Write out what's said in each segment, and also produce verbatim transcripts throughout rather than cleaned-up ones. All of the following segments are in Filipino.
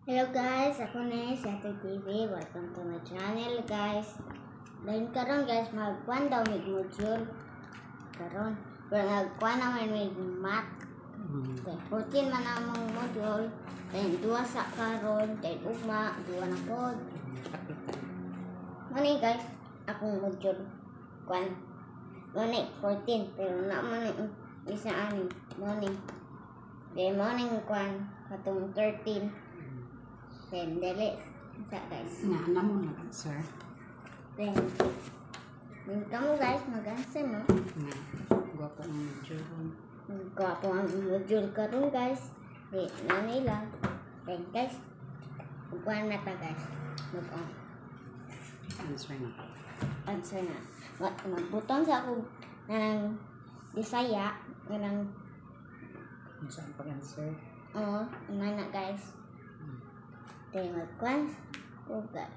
Hello guys, ako na si Ate T V. Welcome to my channel guys. Dahil karon guys, magkuhan daw may module. Karon, pero nagkuhan naman may math. Then fourteen man among module. Then dua sa karon, then ugma, dua na pod. Mani guys, akong module. Kuhan. Mani, fourteen. Pero na man isa ani. Mani. Then morning kuhan, katong thirteen. Then, dali. Sa guys. Na, alam mo na, sir. Then, then kamu guys, mag-answer mo. Na, gwapo ng medyo. Gwapo ang module karon guys. Then, nanay lang. Then guys, upuan na ta guys. Mag-on. Answer na. Answer na. Mag magbutang sa ako na ng Bisaya. Na ng, Kung saan pag-answer? oo, na na guys. Then, magkuhan. Oh guys.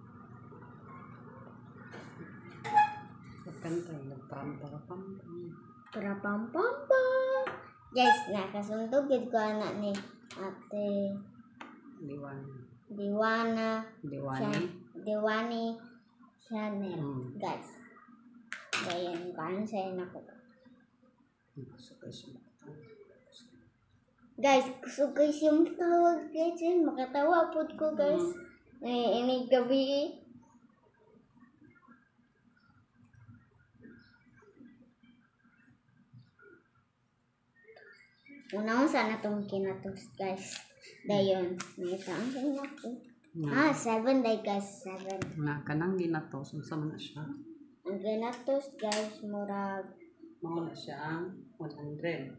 Pagkanta, nagparamparampam. Para pam pam pam. Guys, nakasundog gid ko ana ni Ate Diwan. Diwana Diwani. Chan- Diwani Channel. Mm. Guys. Dayan ko ano sa'yo na ko. Sakay siya. Guys, kusugay siyang tawag guys. Eh. Makatawa po ko guys. Eh, ini gabi. Una ko sana itong kinatos guys. Dayon. May taang sa ko. Ah, seven day guys. Seven. Na, kanang ginatos. Unsa man na siya? Ang kinatos guys, murag. Mao na siya ang one hundred.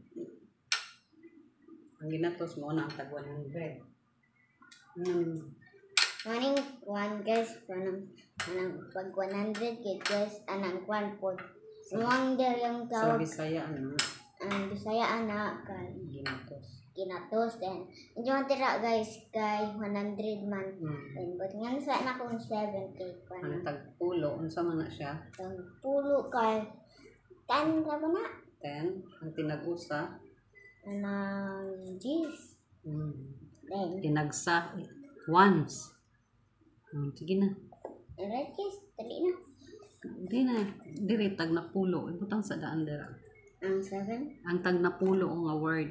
Ang ginatos mo na ang tag one hundred. Hmm. Morning one guys, panang panang pag one hundred gig guys, anang one po. Sumuang der yung Sa tawag Bisaya, ano? ang Bisaya ana kay Ginatos. kinatos then. Medyo tira guys kay one hundred man. Hmm. Then but nga sa na kung seven kay Ang pan. tagpulo, unsa man na siya? Ang pulo kay tan ka ba na? ten. Ang tinagusa. Anang G's. Hmm. Then Tinagsa. Once. Hmm, sige na. right guys, tali na. Di na. Diri, tag na pulo. Ibutang sa daan dira. Ang seven. Ang tag na pulo o nga word.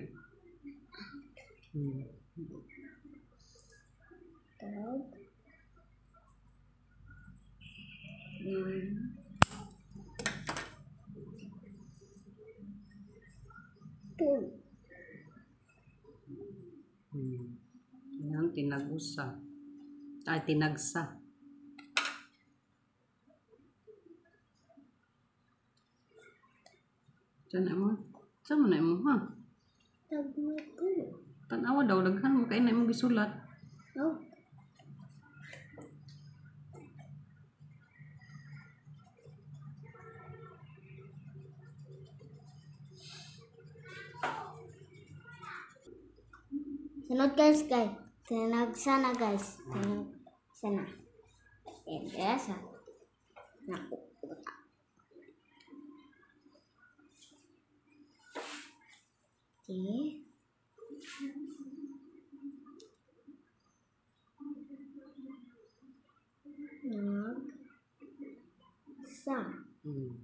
Hmm. Tawag. Hmm. Pulo. Hmm. Yan, tinagusa. Ay, tinagsa. Diyan na mo. Saan mo na mo, ha? Tagma pulo. Tanawa daw, daghan mo kayo na mo gisulat. Oh. Sunod guys, guys. Tinag sana guys. Tinag sana. Yan, kaya sa. Naku. Okay. Nag sa. Hmm.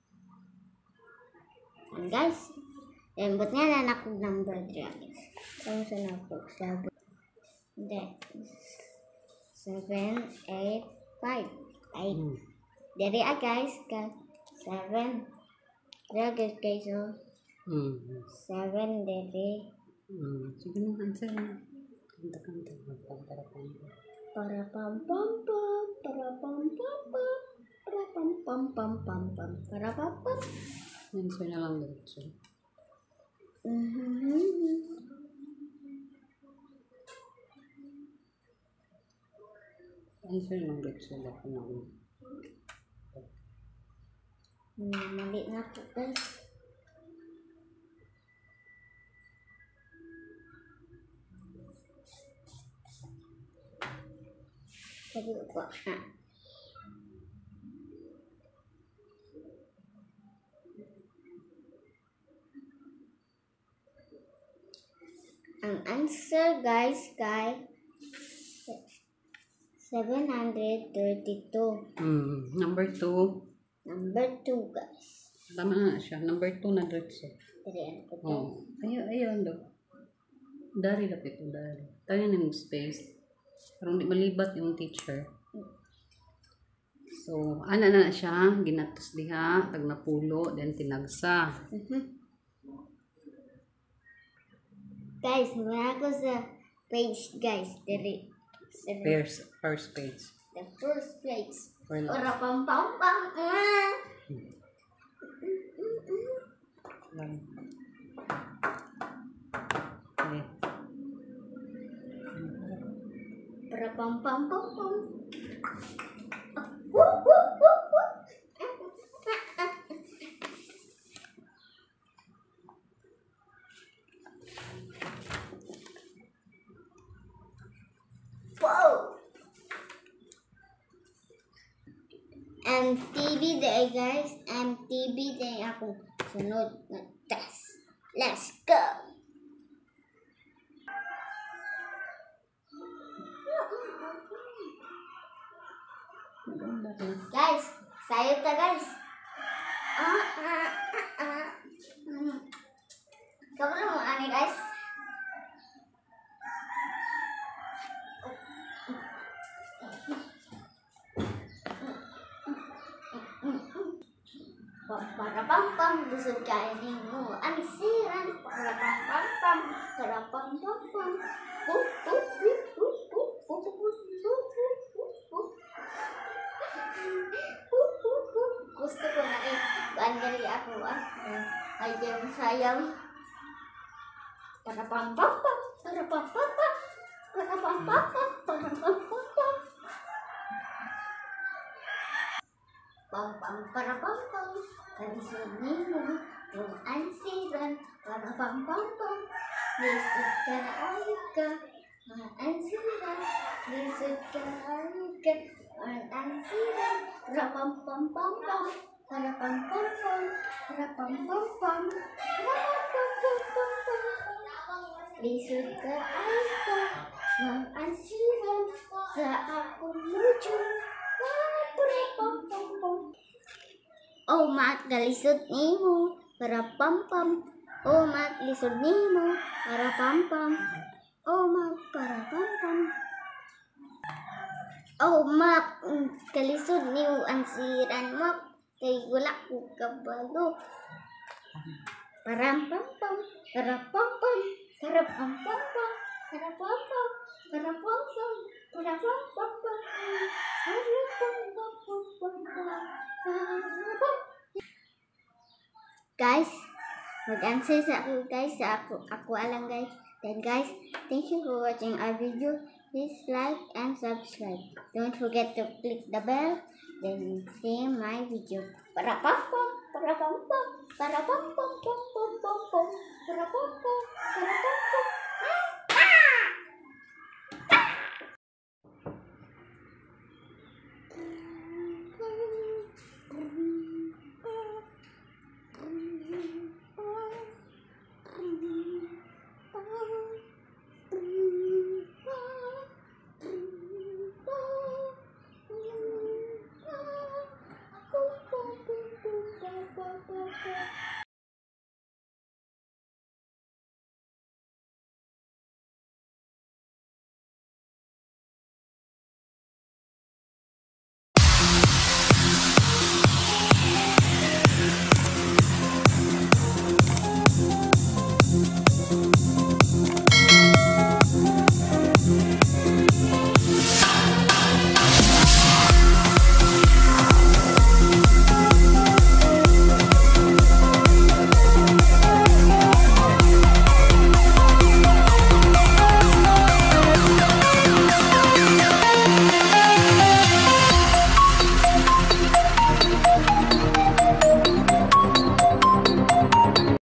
And guys, lembut nga na nakog number three guys. Kung sa nakog seven. Hindi. seven, eight, five. eight. Hmm. Dari ah guys. Ka seven. Dari guys guys so. Hmm. seven dari. Hmm. Sige na, answer na. Kanta-kanta. Magpaparapan. Para pam pam pam. Para pam pam pam. Para pam pam pam pam pam. Para pam pam. Answer na lang diretso. Mhm. Answer lang diretso. Baka na ako. Hmm, mali na po guys. Sabi ko po, ah. Ang answer guys kay seven hundred thirty-two. Hmm. Number two. Number two, guys. Tama na siya. Number two na diretso. Tiriyan ko to. Oh. Ayun, ayun do. Dari lapit ito, dari. Tayo na yung space. Parang di malibat yung teacher. So, ana na na siya. Ginatos diha. Tag napulo. Then tinagsa. Mhm. Guys, muna ako sa page, guys. Diri. Diri. First, first page. The first page. For last. Para pam pam pam. Ah! Lang. Okay. Para pam pam pam pam. Woo, woo, woo, woo. Wow! M T V day, guys. M T V day ako sunod na test. Let's go! Maganda rin. Guys, sayo ta, guys. Ah, ah, ah, ah. Hmm. Kamu mo ani, guys? Para pam pam, busog kainin mo. Ang siran. Para pam pam pam. Para pam pam pam. Pup, pup, pup, pup, pup, pup, pup, pup, pup, pup, pup. Pup, pup, pup. Gusto ko na eh. Bandari ako ah. Ay, yung sayang. Para pam pam pam. Para pam pam pam. Para pam pam pam. Para pam pam pam. Pam pam para pam pam. Kalisinin mo yung ansiran. Para pam pam pam. Lisod ka na ayok ka. Mga ansiran. Lisod ka na ayok ka. Mga ansiran. Para pam pam pam pam. Para pam pam pam. Para pam pam pam. Para pam pam pam pam pam. Lisod ka ayok ka. Mga ansiran. Sa akong mucho. Para pam pam pam. Oh, mat, galisod nimo para pam pam. Oh, mat, lisod nimo para pam pam. Oh, mat, para pam pam. Oh, mat, galisod nimo ang siran mo. Kay wala ko kabalo. Para pam pam, para pam pam, para pam pam pam, para pam pam, para pam pam, para pam pam pam, para pam pam pam pam. Guys, mag-answer sa ako guys, sa ako, ako alang guys. Then guys, thank you for watching our video. Please like and subscribe. Don't forget to click the bell. Then see my video. Para pam pam, para pam pam, para pam pam pam pam pam pam, para pam pam, para pam.